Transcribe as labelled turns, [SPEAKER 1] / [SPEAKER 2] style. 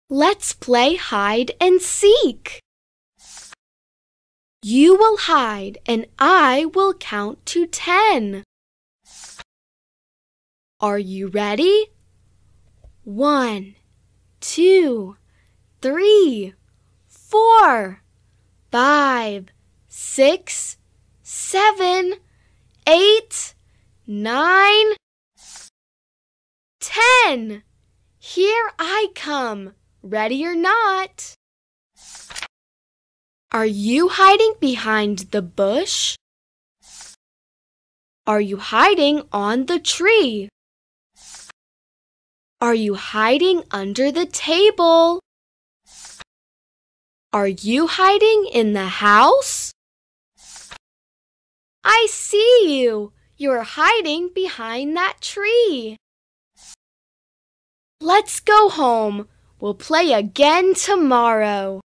[SPEAKER 1] Let's play hide and seek. You will hide and I will count to 10. Are you ready? 1, 2, 3, 4, 5, 6, 7, 8, 9, 10. Here I come. Ready or not? Are you hiding behind the bush? Are you hiding on the tree? Are you hiding under the table? Are you hiding in the house? I see you. You're hiding behind that tree. Let's go home. We'll play again tomorrow.